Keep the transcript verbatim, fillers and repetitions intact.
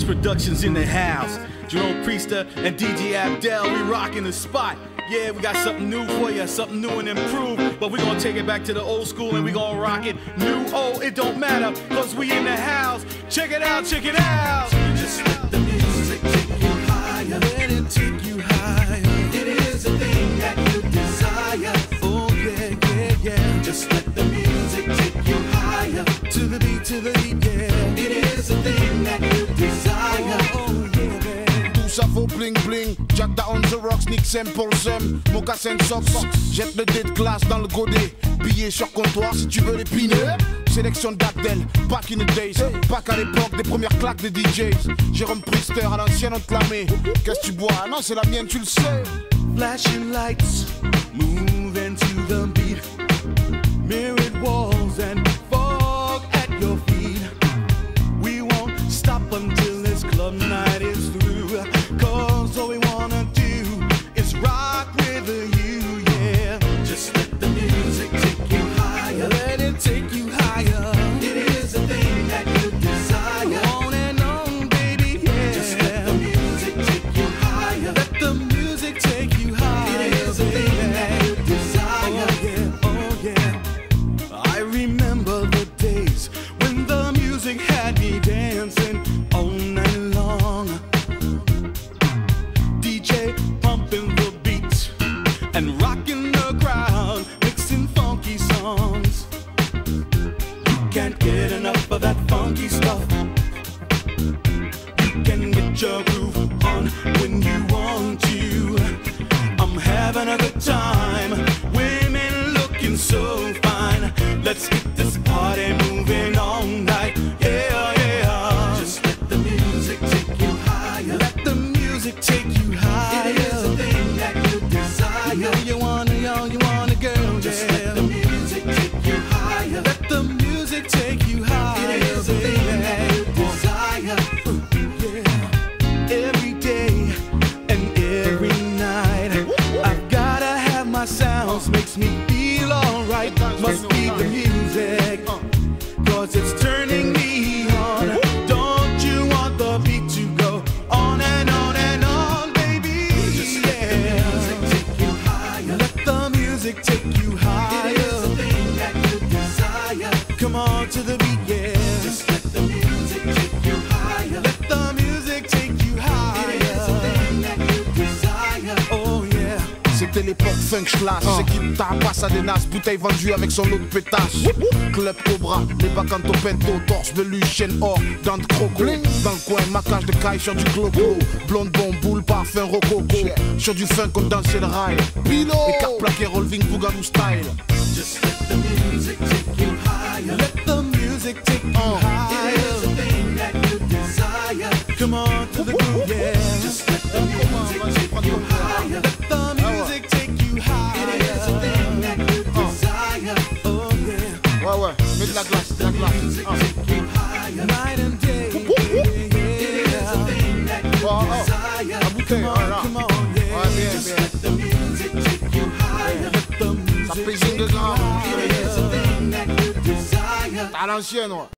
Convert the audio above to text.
Productions in the house. Jerome Priester and D J Abdel, we rocking the spot. Yeah, we got something new for you, something new and improved. But we gonna take it back to the old school and we gonna rock it. New, old, it don't matter, cause we in the house. Check it out, check it out. Just let the music take you higher. Let it take you higher. It is a thing that you desire. Oh yeah, yeah, yeah. Just let the music take you higher. To the beat, to the beat, yeah. It is a thing that you desire. Oh, yeah, man. Tout ça faut bling bling. Jack da on the rocks, Nick Sample Zem, mocassin socks. Jette le dé de glace dans le godet. Billets sur comptoir si tu veux les piner. Sélection d'Abdel, back in the days. Back à l'époque des premières claques des D Js. Jérôme Priester à l'ancienne on te la met. Qu'est-ce que tu bois? Non, c'est la mienne, tu le sais. Flashing lights, moving to the beat. Mirrored walls and fog at your feet. We won't stop until this club night is through. Cause all we wanna do is rock with you, yeah. Just let the music take you higher. Let it take you higher. It is a thing that you desire. On and on, baby, yeah. Just let the music take you higher. Let the music take you higher. It is a thing that you desire. Oh yeah, oh yeah. I remember the days when the music had me dancing all night long. D J pumping the beat and rocking the crowd, mixing funky songs. You can't get enough of that funky stuff. You can get your groove on when you want to. I'm having a good time, women looking so fine. Let's get this party moving all night, yeah, yeah. Just let the music take you higher. Let the music take you higher. It is a thing that you desire. You know you wanna, yo, you wanna, girl, Just yeah. let the music take you higher. Let the music take you higher. It is a thing that you desire. Yeah. Every day and every night, I've gotta have my sounds. Makes me feel alright. Must be the music, cause it's turning me on. Don't you want the beat to go on and on and on, baby? Just let the music take you higher. Let the music take you higher. It is a thing that you desire. Come on to the beat, yeah. Just let the music take you higher. Let the music take you higher. It is a thing that you desire. Oh yeah. C'était l'époque funk schlass. Équipe tapas à des nasses, bouteille vendue avec son lot de pétasse. Club Cobra, les bacchantes au pento, torse velu, chaîne or, dents de croco. Dans le coin, maquage de caille sur du globo. Blonde bombe, boule, parfum, rococo. Sur du funk, on dansait le rail. Pilo, écart plaqué, rolling, bougalou style. Just let the music take you higher. Let the music take you higher. It is a thing that you desire. Come on to the groove, yeah. Just let the music take you higher. Let the music take you higher. It is a thing that you desire. Oh yeah. Ouais, ouais, mets de la glace, de la glace. Music take you higher. Night and day. It is a thing that you Oh, oh. desire. La bouteille, voilà. Come on, yeah. Ouais, bien, Just bien. let the music take you higher. Let the Ça music pèse de grammes. It is a thing that you desire. À l'ancienne, ouais.